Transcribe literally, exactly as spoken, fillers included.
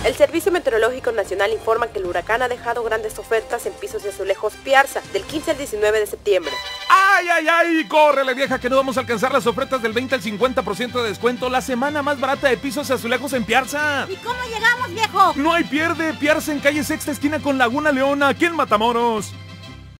El Servicio Meteorológico Nacional informa que el huracán ha dejado grandes ofertas en pisos de azulejos Piarza del quince al diecinueve de septiembre. ¡Ay, ay, ay! ¡Córrele, vieja, que no vamos a alcanzar las ofertas del veinte al cincuenta por ciento de descuento! La semana más barata de pisos y azulejos en Piarza. ¿Y cómo llegamos, viejo? No hay pierde. Piarza en calle Sexta, esquina con Laguna Leona, aquí en Matamoros.